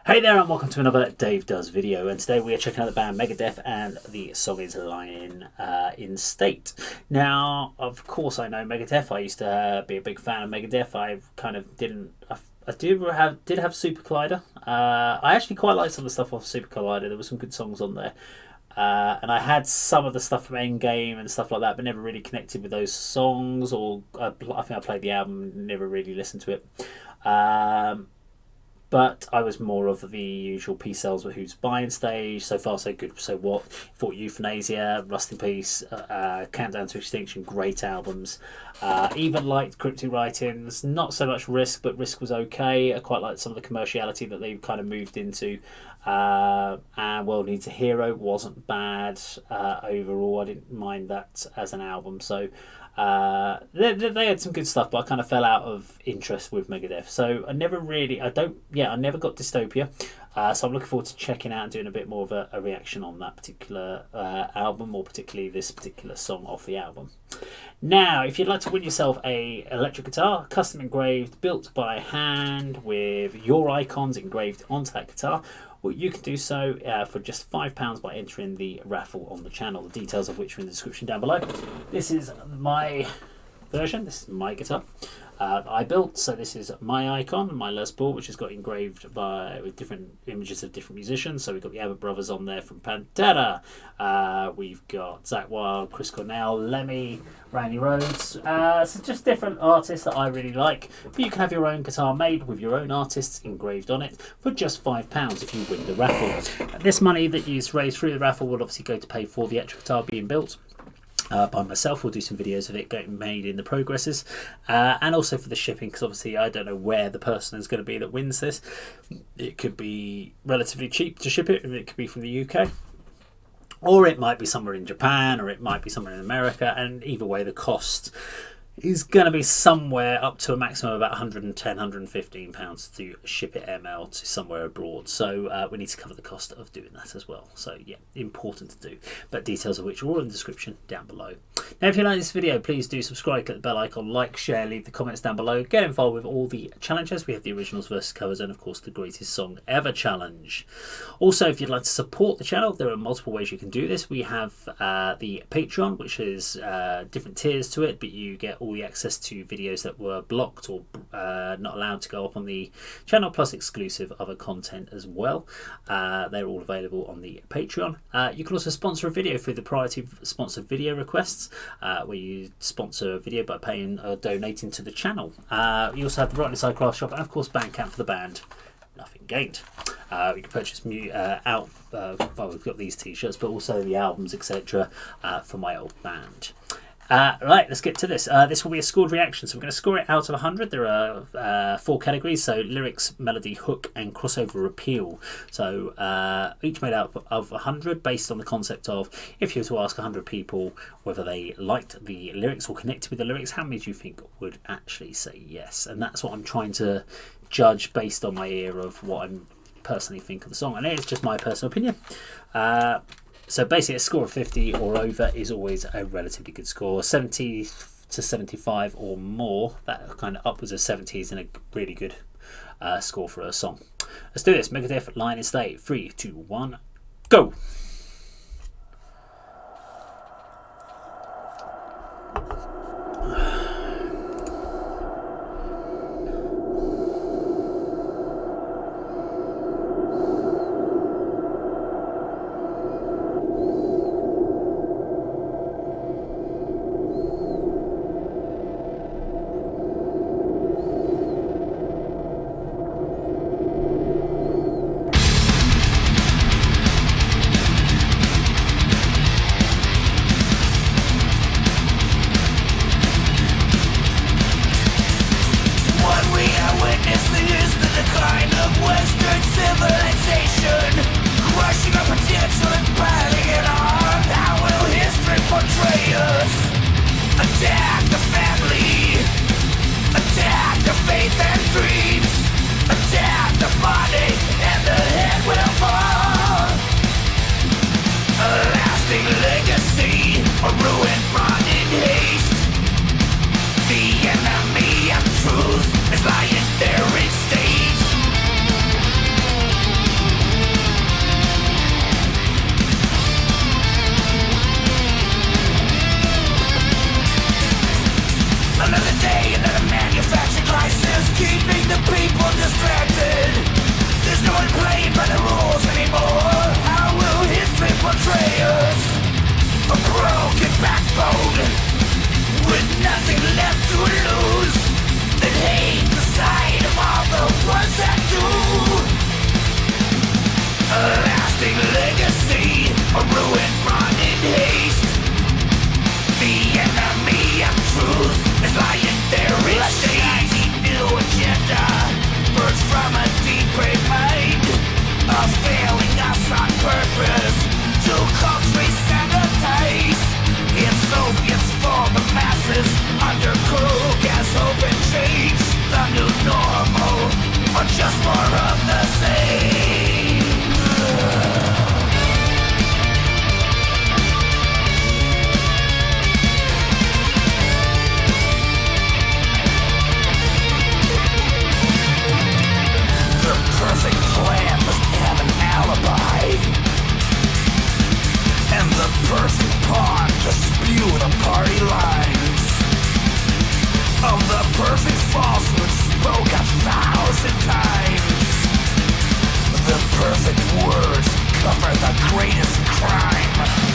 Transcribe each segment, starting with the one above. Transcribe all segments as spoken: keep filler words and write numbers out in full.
Hey there and welcome to another Dave Does video, and today we are checking out the band Megadeth and the song is Lying uh, in State. Now, of course I know Megadeth. I used to uh, be a big fan of Megadeth. I kind of didn't... I, I did have did have Super Collider. Uh, I actually quite liked some of the stuff off Super Collider. There were some good songs on there. Uh, and I had some of the stuff from Endgame and stuff like that, but never really connected with those songs. Or uh, I think I played the album, never really listened to it. Um... But I was more of the usual peace sells with Who's Buying stage. So Far So Good So What, Fought Euthanasia, Rust in Peace, uh, uh, Countdown to Extinction, great albums. Uh, even liked Cryptic Writings, not so much Risk, but Risk was okay. I quite liked some of the commerciality that they kind of moved into. Uh, and World Needs a Hero wasn't bad uh, overall. I didn't mind that as an album. So uh, they, they had some good stuff, but I kind of fell out of interest with Megadeth. So I never really, I don't, yeah, I never got Dystopia. Uh, so I'm looking forward to checking out and doing a bit more of a, a reaction on that particular uh, album, or particularly this particular song off the album. Now, if you'd like to win yourself a electric guitar, custom engraved, built by hand with your icons engraved onto that guitar, well, you can do so uh, for just five pounds by entering the raffle on the channel, the details of which are in the description down below. This is my version, this is my guitar. Uh, I built, so this is my icon, my Les Paul, which has got engraved by with different images of different musicians. So we've got the Abbott Brothers on there from Pantera. Uh, we've got Zakk Wylde, Chris Cornell, Lemmy, Randy Rhoads. Uh, so just different artists that I really like. But you can have your own guitar made with your own artists engraved on it for just five pounds if you win the raffle. This money that you raise through the raffle will obviously go to pay for the actual guitar being built. Uh, by myself. We'll do some videos of it getting made in the progresses, uh, and also for the shipping, because obviously I don't know where the person is going to be that wins this. It could be relatively cheap to ship it, and it could be from the U K, or it might be somewhere in Japan, or it might be somewhere in America, and either way the cost is going to be somewhere up to a maximum of about one hundred and ten, one hundred and fifteen pounds to ship it M L to somewhere abroad. So uh, we need to cover the cost of doing that as well. So yeah, important to do. But details of which are all in the description down below. Now, if you like this video, please do subscribe, click the bell icon, like, share, leave the comments down below. Get involved with all the challenges. We have the originals versus covers, and of course the greatest song ever challenge. Also, if you'd like to support the channel, there are multiple ways you can do this. We have uh, the Patreon, which is uh, different tiers to it, but you get all the access to videos that were blocked or uh, not allowed to go up on the channel, plus exclusive other content as well. Uh, they're all available on the Patreon. Uh, you can also sponsor a video through the priority sponsored video requests, uh, where you sponsor a video by paying or donating to the channel. Uh, you also have the Right Inside Craft Shop, and of course Bandcamp for the band. Nothing gained. Uh, you can purchase mu uh, out. Uh, well, we've got these t-shirts, but also the albums, et cetera, uh, for my old band. Uh, right, let's get to this. Uh, this will be a scored reaction, so we're going to score it out of one hundred. There are uh, four categories, so lyrics, melody, hook, and crossover appeal. So uh, each made out of one hundred, based on the concept of, if you were to ask one hundred people whether they liked the lyrics or connected with the lyrics, how many do you think would actually say yes? And that's what I'm trying to judge based on my ear of what I personally think of the song. And it's just my personal opinion. Uh, So basically a score of fifty or over is always a relatively good score. seventy to seventy-five or more, that kind of upwards of seventy is in a really good uh, score for a song. Let's do this. Megadeth, Lying in State. Three, two, one, go! lasting legacy, a ruin brought in haste. The enemy of truth is lying there in state. A shiny new agenda birds from a deep grave mind, of failing us on purpose to culturally sanitize. It's opiates for the masses, under coke as hope and change. The new normal, or just more of the same. The perfect plan must have an alibi, and the perfect pawn to spew the party lines of the perfect falsehood spoke a thousand times. The perfect words cover the greatest crime.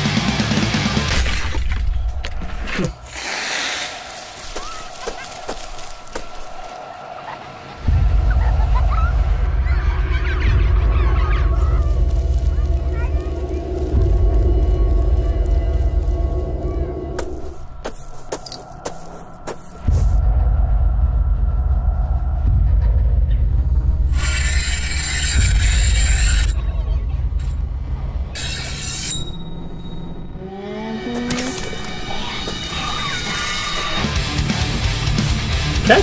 Okay.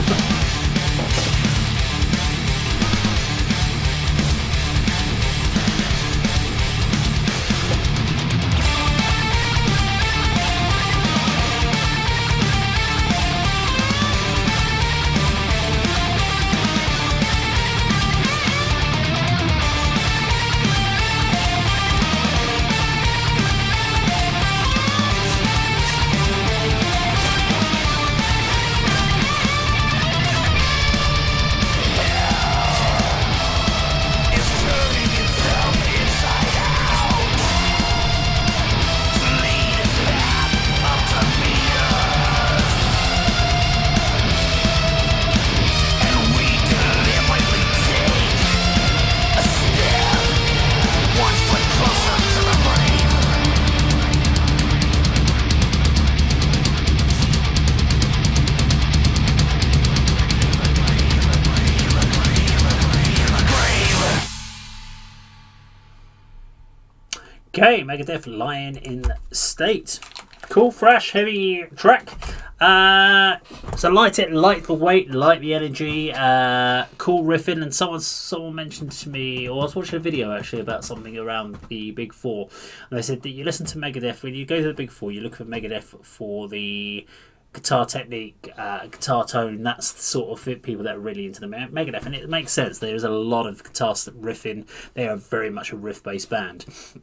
Okay, Megadeth, Lion in State. Cool, fresh, heavy track. Uh, so light it, light the weight, light the energy. Uh, cool riffing, and someone someone mentioned to me, or I was watching a video actually about something around the Big Four, and they said that you listen to Megadeth when you go to the Big Four, you look for Megadeth for the guitar technique, uh, guitar tone. That's the sort of people that are really into the Megadeth, and it makes sense. There is a lot of guitar riffing. They are very much a riff-based band.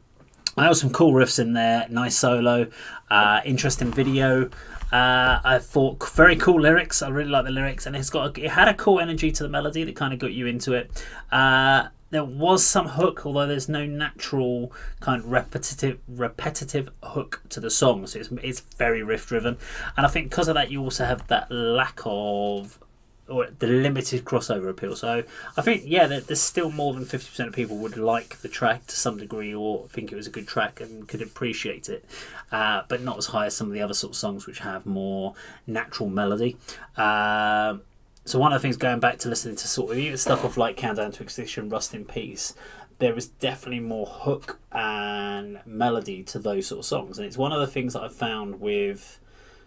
I have some cool riffs in there, nice solo, uh, interesting video. Uh, I thought very cool lyrics. I really like the lyrics, and it's got a, it had a cool energy to the melody that kind of got you into it. Uh, there was some hook, although there's no natural kind of repetitive repetitive hook to the song, so it's it's very riff driven, and I think because of that you also have that lack of, or the limited crossover appeal. So I think, yeah, there's still more than fifty percent of people would like the track to some degree, or think it was a good track and could appreciate it, uh, but not as high as some of the other sort of songs which have more natural melody. Uh, so one of the things, going back to listening to sort of even stuff off like Countdown to Extinction, Rust in Peace, there was definitely more hook and melody to those sort of songs. And it's one of the things that I've found with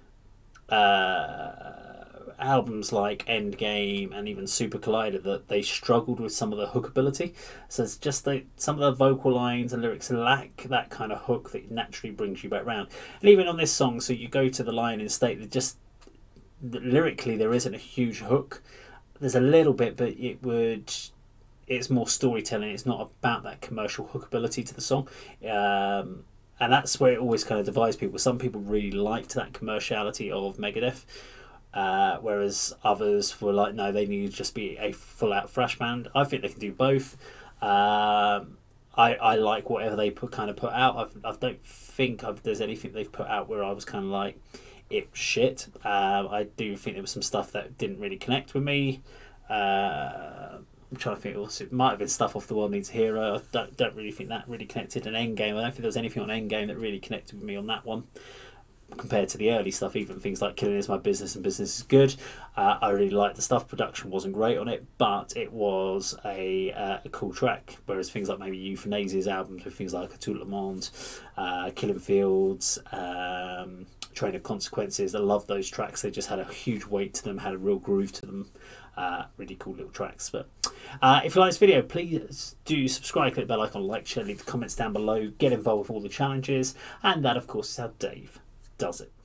uh, albums like Endgame and even Super Collider, that they struggled with some of the hookability. So it's just that some of the vocal lines and lyrics lack that kind of hook that naturally brings you back round. And even on this song, so you go to the Lion in State, that just lyrically there isn't a huge hook. There's a little bit, but it would it's more storytelling. It's not about that commercial hookability to the song. Um, and that's where it always kind of divides people. Some people really liked that commerciality of Megadeth, uh, whereas others were like, no, they need to just be a full-out thrash band. I think they can do both. Um, I, I like whatever they put kind of put out. I've, I don't think I've, there's anything they've put out where I was kind of like, it's shit. Um, I do think there was some stuff that didn't really connect with me. Uh, I'm trying to think. Also, it might have been stuff off The World Needs a Hero. I don't don't really think that really connected. An Endgame. I don't think there was anything on Endgame that really connected with me on that one, compared to the early stuff. Even things like Killing Is My Business and Business Is Good. Uh, I really liked the stuff. Production wasn't great on it, but it was a, uh, a cool track. Whereas things like maybe Euthanasia's albums with things like A Tout Le Monde, uh, Killing Fields, um, Train of Consequences, I love those tracks. They just had a huge weight to them, had a real groove to them. Uh, really cool little tracks. But uh, if you like this video, please do subscribe, click the bell icon, like, share, leave the comments down below, get involved with all the challenges, and that of course is how Dave does it.